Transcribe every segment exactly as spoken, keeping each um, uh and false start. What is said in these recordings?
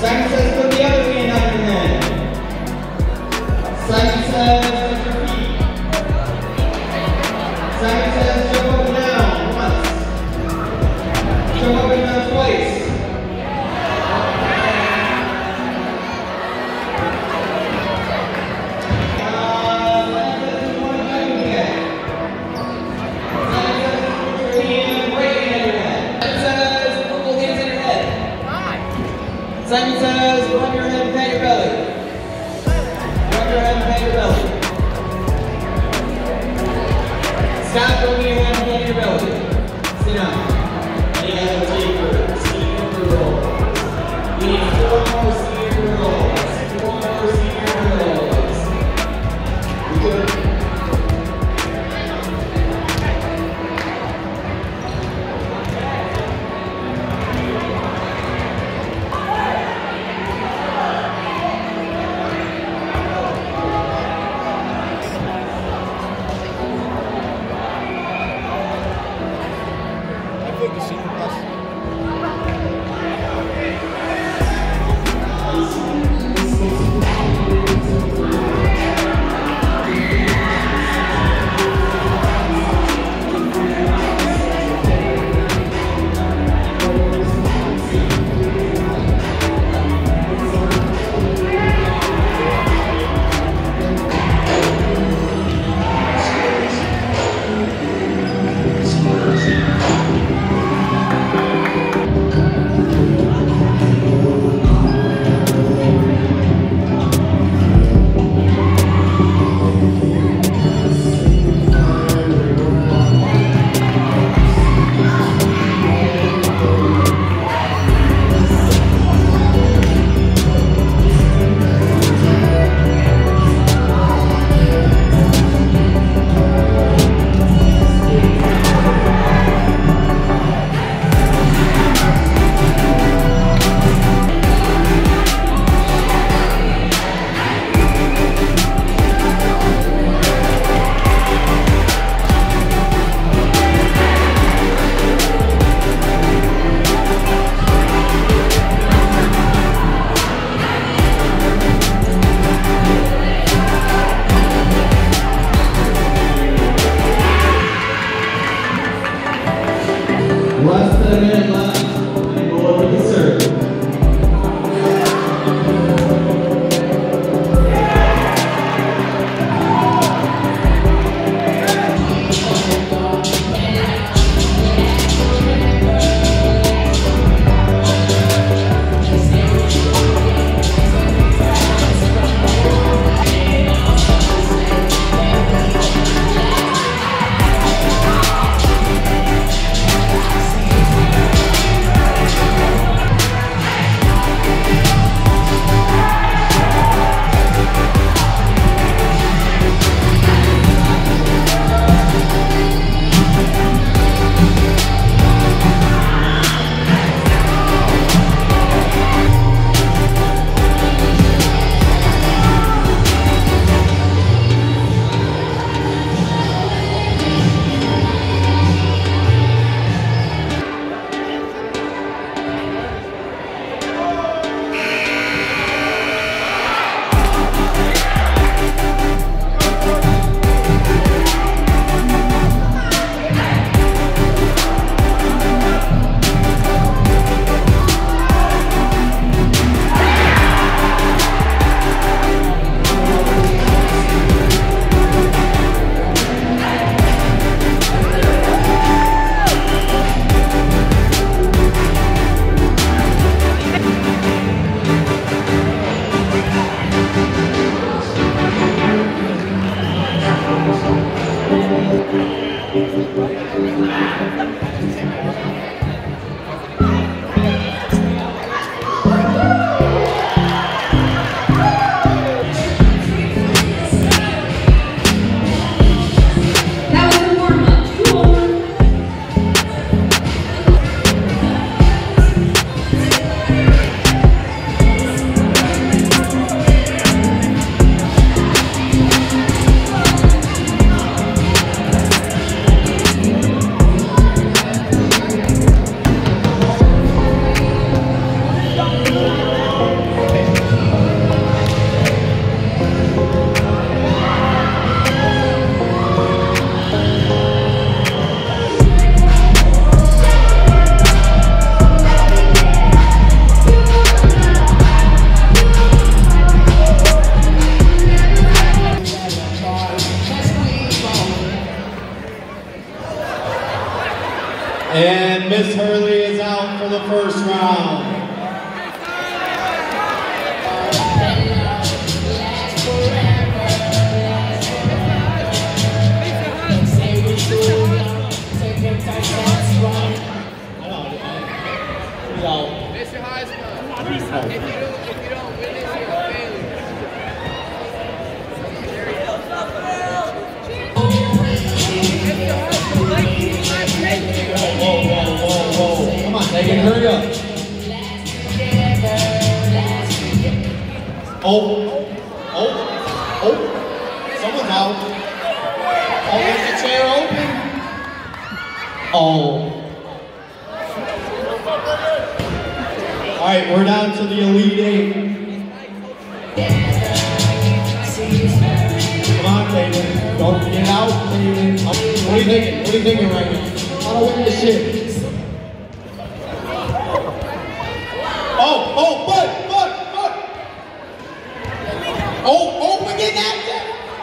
Simon says put the other hand on your head. Simon says lift your feet. Simon says jump up and down once. Jump up and down twice. Simon says, rub your head and pat your belly. Rub your head and pat your belly. Stop rubbing your head and pat your belly. Sit down. And you have a taper, senior roll. You need four more senior rolls. Four more senior rolls. You good? Megan, hurry up. Oh, oh, oh, someone's out. Oh, there's the chair open. Oh. All right, we're down to the Elite Eight. Come on, Megan. Don't get out, Megan. What are you thinking? What are you thinking right now? I don't win this shit. Oh, oh, but, but, but. Oh, oh, we're getting active.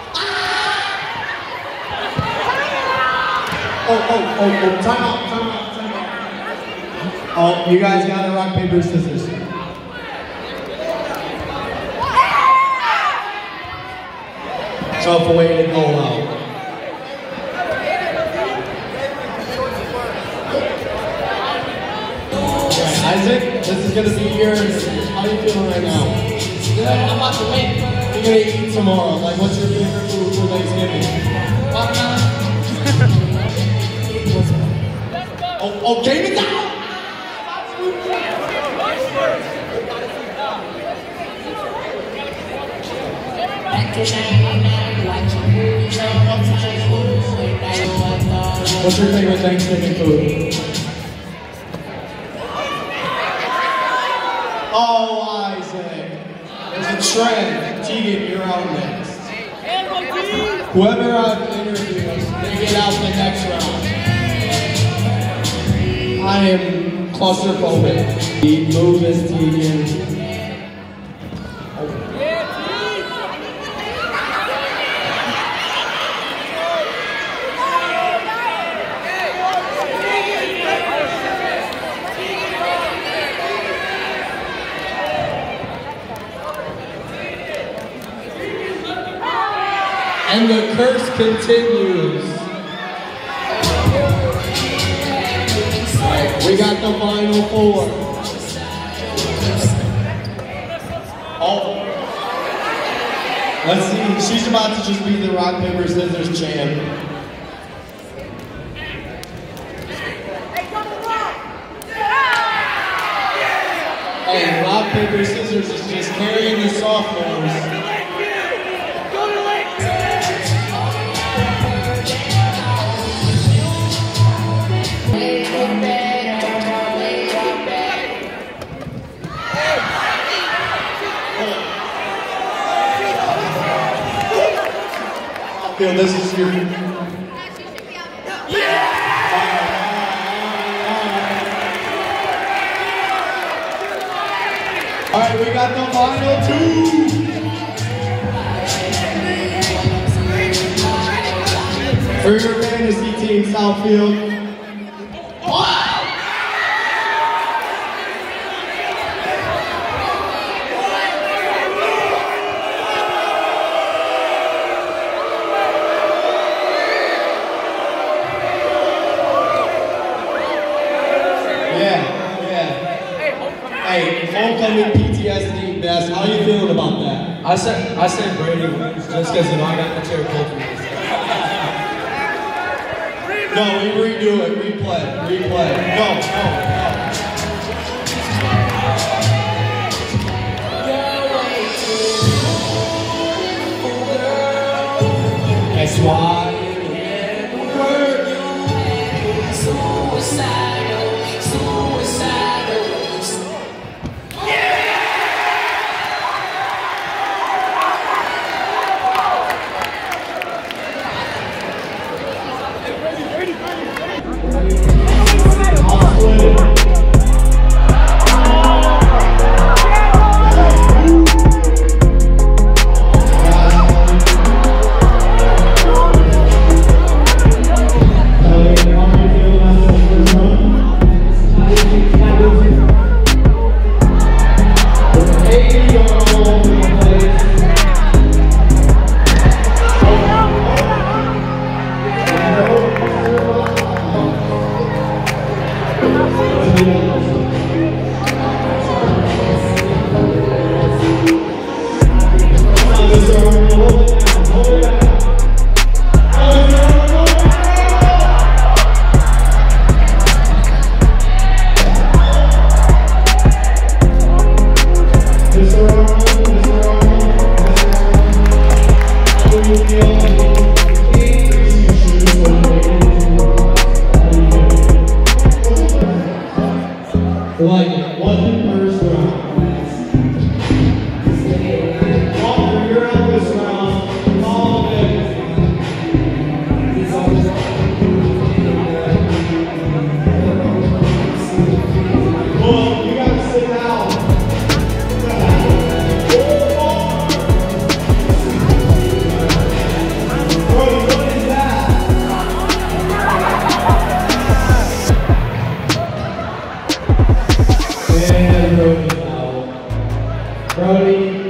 Ah! Oh, oh, oh, oh, time out, time out, time out. Oh, you guys got to rock, paper, scissors. Tough way to go out. Isaac, this is going to be yours. How are you feeling right now? Good, I'm about to win. You're going to eat tomorrow. Like, what's your favorite food for Thanksgiving? Watermelon. oh, oh, game it down! What's your favorite Thanksgiving food? Oh, Isaac. There's a trend. Tegan, you're out next. Whoever I've interviewed, they get out the next round. I am claustrophobic. Move this, Tegan. And the curse continues. Right, we got the final four. Oh. Let's see. She's about to just be the rock, paper, scissors champ. And rock, paper, scissors is just carrying the sophomores. Feel this is your. Yeah! All right, we got the final two. For your fantasy team, Southfield. Hey, homecoming P T S D best. How you feeling about that? I said I said Brady wins just because you know I got the chair pulled from this. No, we redo it. Replay. Replay. No, no, no. That's why. Suicidal, suicidal. Brody.